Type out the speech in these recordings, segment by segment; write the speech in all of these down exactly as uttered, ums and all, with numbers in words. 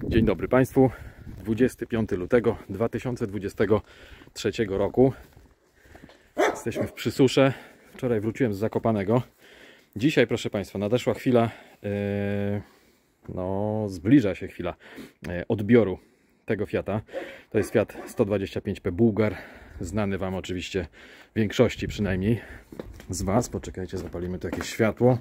Dzień dobry Państwu, dwudziestego piątego lutego dwa tysiące dwudziestego trzeciego roku. Jesteśmy w Przysusze. Wczoraj wróciłem z Zakopanego. Dzisiaj, proszę Państwa, nadeszła chwila, yy, no zbliża się chwila yy, odbioru tego Fiata. To jest Fiat sto dwadzieścia pięć P Bułgar, znany Wam oczywiście większości przynajmniej z Was. Poczekajcie, zapalimy tu jakieś światło.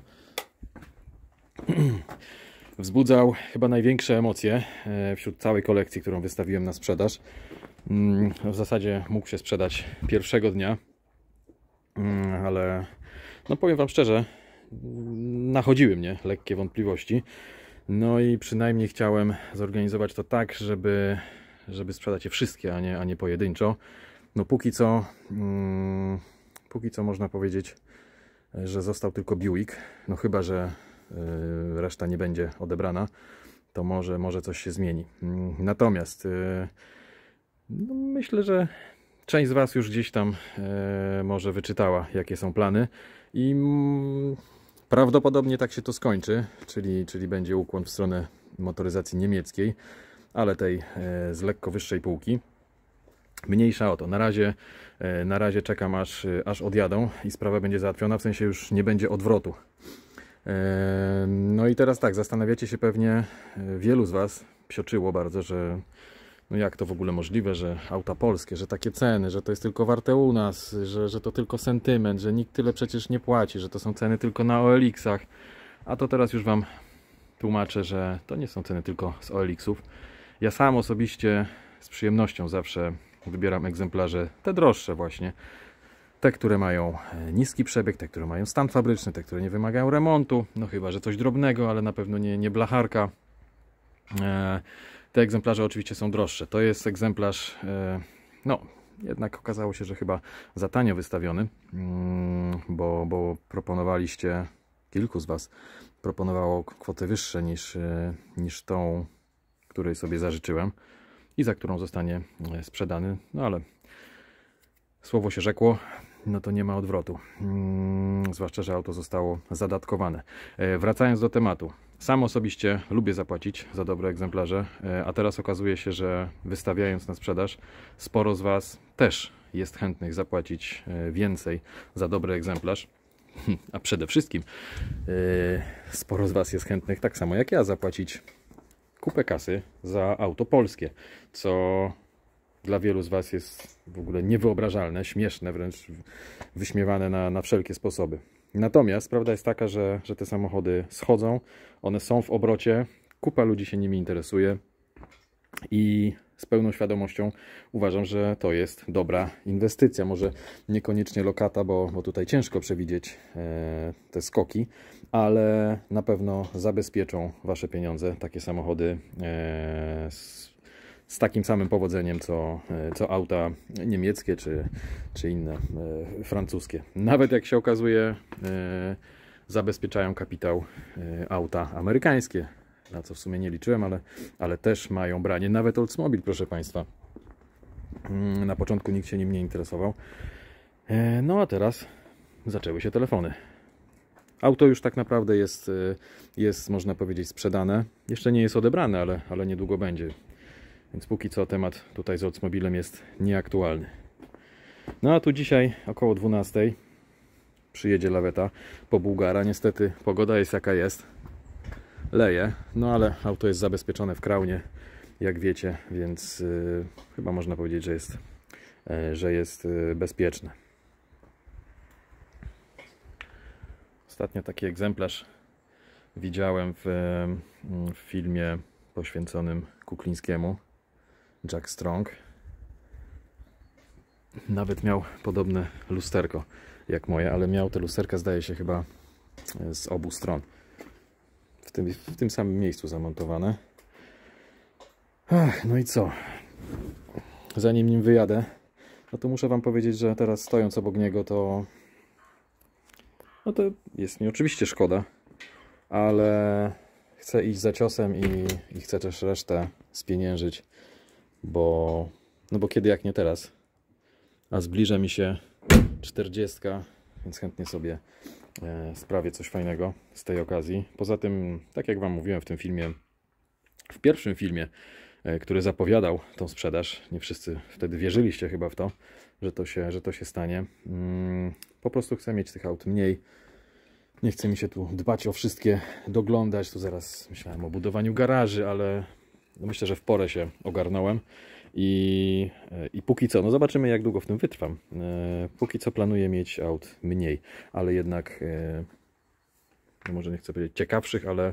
Wzbudzał chyba największe emocje wśród całej kolekcji, którą wystawiłem na sprzedaż. W zasadzie mógł się sprzedać pierwszego dnia, ale no powiem Wam szczerze, nachodziły mnie lekkie wątpliwości. No i przynajmniej chciałem zorganizować to tak, żeby, żeby sprzedać je wszystkie, a nie, a nie pojedynczo. No póki co, hmm, póki co można powiedzieć, że został tylko Buick. No chyba że reszta nie będzie odebrana, to może, może coś się zmieni. Natomiast no myślę, że część z Was już gdzieś tam może wyczytała, jakie są plany i prawdopodobnie tak się to skończy, czyli, czyli będzie ukłon w stronę motoryzacji niemieckiej, ale tej z lekko wyższej półki. Mniejsza o to. Na razie, na razie czekam aż, aż odjadą i sprawa będzie załatwiona, w sensie już nie będzie odwrotu. No i teraz tak, zastanawiacie się pewnie, wielu z Was psioczyło bardzo, że no jak to w ogóle możliwe, że auta polskie, że takie ceny, że to jest tylko warte u nas, że, że to tylko sentyment, że nikt tyle przecież nie płaci, że to są ceny tylko na O L X-ach. A to teraz już Wam tłumaczę, że to nie są ceny tylko z O L X-ów. Ja sam osobiście z przyjemnością zawsze wybieram egzemplarze te droższe właśnie. Te, które mają niski przebieg, te, które mają stan fabryczny, te, które nie wymagają remontu, no chyba że coś drobnego, ale na pewno nie, nie blacharka. Te egzemplarze oczywiście są droższe. To jest egzemplarz, no jednak okazało się, że chyba za tanio wystawiony, bo, bo proponowaliście, kilku z Was proponowało kwoty wyższe niż, niż tą, której sobie zażyczyłem i za którą zostanie sprzedany, no ale słowo się rzekło, no to nie ma odwrotu. Hmm, zwłaszcza, że auto zostało zadatkowane. E, wracając do tematu. Sam osobiście lubię zapłacić za dobre egzemplarze, e, a teraz okazuje się, że wystawiając na sprzedaż, sporo z Was też jest chętnych zapłacić e, więcej za dobry egzemplarz. A przede wszystkim e, sporo z Was jest chętnych, tak samo jak ja, zapłacić kupę kasy za auto polskie, co dla wielu z Was jest w ogóle niewyobrażalne, śmieszne, wręcz wyśmiewane na, na wszelkie sposoby. Natomiast prawda jest taka, że, że te samochody schodzą, one są w obrocie, kupa ludzi się nimi interesuje i z pełną świadomością uważam, że to jest dobra inwestycja. Może niekoniecznie lokata, bo, bo tutaj ciężko przewidzieć e, te skoki, ale na pewno zabezpieczą Wasze pieniądze takie samochody e, z, z takim samym powodzeniem, co, co auta niemieckie czy, czy inne e, francuskie. Nawet jak się okazuje, e, zabezpieczają kapitał e, auta amerykańskie, na co w sumie nie liczyłem, ale, ale też mają branie. Nawet Oldsmobile, proszę Państwa. Na początku nikt się nim nie interesował. E, no a teraz zaczęły się telefony. Auto już tak naprawdę jest, jest można powiedzieć, sprzedane. Jeszcze nie jest odebrane, ale, ale niedługo będzie. Więc póki co temat tutaj z Oldsmobilem jest nieaktualny. No a tu dzisiaj około dwunastej przyjedzie laweta po Bułgara. Niestety pogoda jest jaka jest. Leje, no ale auto jest zabezpieczone w kraunie, jak wiecie, więc yy, chyba można powiedzieć, że jest, yy, że jest yy, bezpieczne. Ostatnio taki egzemplarz widziałem w, yy, w filmie poświęconym Kuklińskiemu. Jack Strong nawet miał podobne lusterko jak moje, ale miał te lusterka, zdaje się, chyba z obu stron. W tym, w tym samym miejscu zamontowane. Ach, no i co? Zanim nim wyjadę, no to muszę Wam powiedzieć, że teraz stojąc obok niego, to no to jest mi oczywiście szkoda, ale chcę iść za ciosem i, i chcę też resztę spieniężyć, bo no bo kiedy jak nie teraz, a zbliża mi się czterdziestka, więc chętnie sobie e, sprawię coś fajnego z tej okazji. Poza tym, tak jak Wam mówiłem w tym filmie, W pierwszym filmie, który zapowiadał tą sprzedaż, nie wszyscy wtedy wierzyliście chyba w to, że to się, że to się stanie. Po prostu chcę mieć tych aut mniej. Nie chce mi się tu dbać o wszystkie, doglądać. Tu zaraz myślałem o budowaniu garaży, ale myślę, że w porę się ogarnąłem. I, I póki co, no zobaczymy, jak długo w tym wytrwam. Póki co planuję mieć aut mniej, ale jednak, no może nie chcę powiedzieć ciekawszych, ale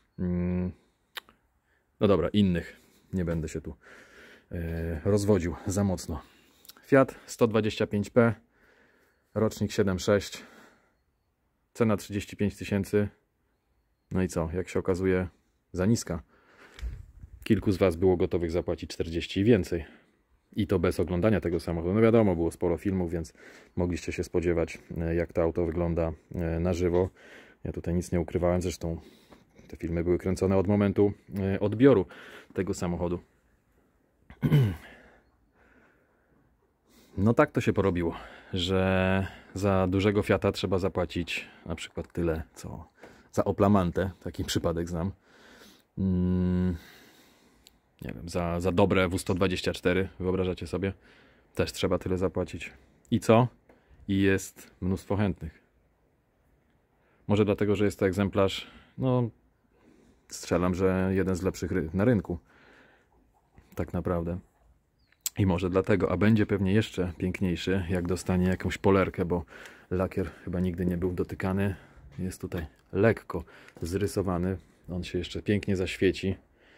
no dobra, innych. Nie będę się tu rozwodził za mocno. Fiat sto dwadzieścia pięć P, rocznik siedem sześć, cena trzydzieści pięć tysięcy. No i co, jak się okazuje, za niska. Kilku z Was było gotowych zapłacić czterdzieści i więcej. I to bez oglądania tego samochodu. No wiadomo, było sporo filmów, więc mogliście się spodziewać, jak to auto wygląda na żywo. Ja tutaj nic nie ukrywałem, zresztą te filmy były kręcone od momentu odbioru tego samochodu. No tak to się porobiło, że za dużego Fiata trzeba zapłacić na przykład tyle, co za Opla Mantę. Taki przypadek znam. Hmm. Nie wiem, za, za dobre W sto dwadzieścia cztery, wyobrażacie sobie? Też trzeba tyle zapłacić. I co? I jest mnóstwo chętnych. Może dlatego, że jest to egzemplarz, no strzelam, że jeden z lepszych na rynku. Tak naprawdę. I może dlatego, a będzie pewnie jeszcze piękniejszy, jak dostanie jakąś polerkę, bo lakier chyba nigdy nie był dotykany. Jest tutaj lekko zrysowany. On się jeszcze pięknie zaświeci.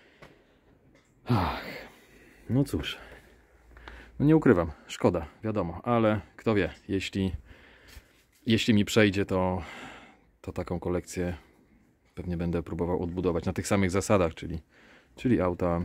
Ach, no cóż, no nie ukrywam, szkoda, wiadomo, ale kto wie, jeśli, jeśli mi przejdzie, to, to taką kolekcję pewnie będę próbował odbudować na tych samych zasadach, czyli, czyli auta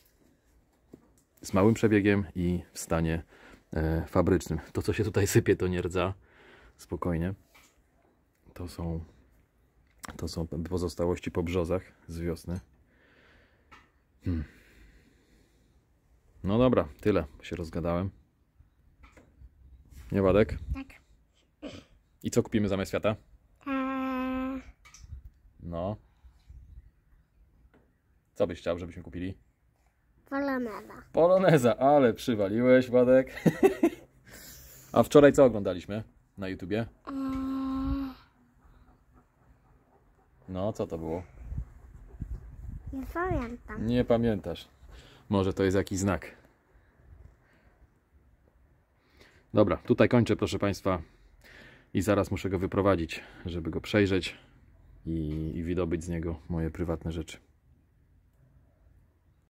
z małym przebiegiem i w stanie e, fabrycznym. To, co się tutaj sypie, to nie rdza, spokojnie. To są, to są pozostałości po brzozach z wiosny. Hmm. No dobra, tyle, bo się rozgadałem. Nie, Władek? Tak. I co kupimy zamiast Fiata? Eee, No. Co byś chciał, żebyśmy kupili? Poloneza. Poloneza, ale przywaliłeś, Władek. A wczoraj co oglądaliśmy na YouTubie? Eee, No, co to było? nie pamiętam. Nie pamiętasz. Może to jest jakiś znak. Dobra, tutaj kończę, proszę Państwa. I zaraz muszę go wyprowadzić, żeby go przejrzeć i, i wydobyć z niego moje prywatne rzeczy.